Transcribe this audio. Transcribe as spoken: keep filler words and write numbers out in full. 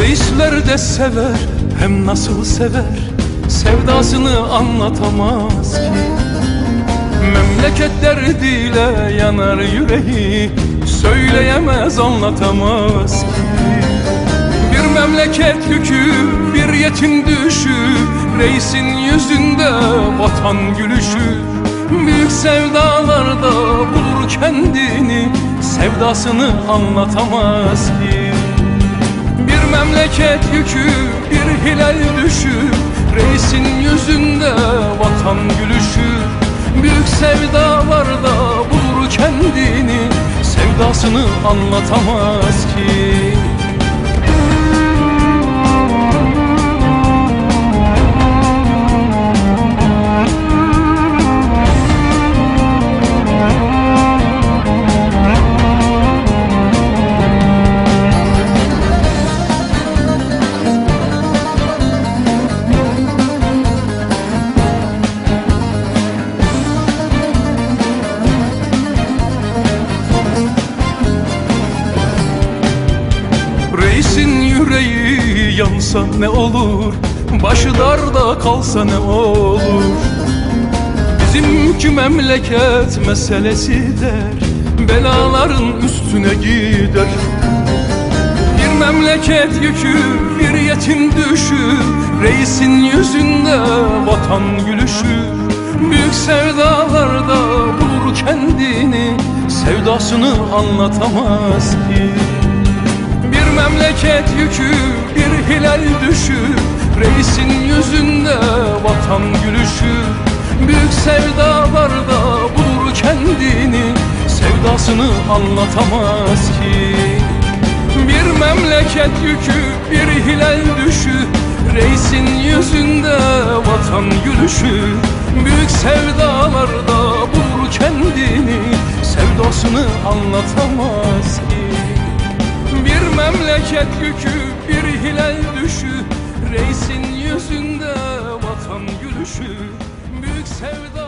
Reisler de sever, hem nasıl sever, sevdasını anlatamaz ki. Memleket derdiyle yanar yüreği, söyleyemez, anlatamaz ki. Bir memleket yükü, bir yetim düşü, reisin yüzünde vatan gülüşü. Büyük sevdalarda bulur kendini, sevdasını anlatamaz ki. Bir memleket yükü, bir hilal düşü, reisin yüzünde vatan gülüşü. Büyük sevdalarda bulur kendini, sevdasını anlatamaz ki. Reisin yüreği yansa ne olur, başı darda kalsa ne olur. Bizimki memleket meselesi der, belaların üstüne gider. Bir memleket yükü, bir yetim düşü, reisin yüzünde vatan gülüşü. Büyük sevdalarda bulur kendini, sevdasını anlatamaz ki. Bir memleket yükü, bir hilal düşü, reisin yüzünde vatan gülüşü. Büyük sevdalarda bulur kendini, sevdasını anlatamaz ki. Bir memleket yükü, bir hilal düşü, reisin yüzünde vatan gülüşü. Büyük sevdalarda bulur kendini, sevdasını anlatamaz ki. Bir memleket yükü, bir hilal düşü, reisin yüzünde vatan gülüşü. Büyük sevda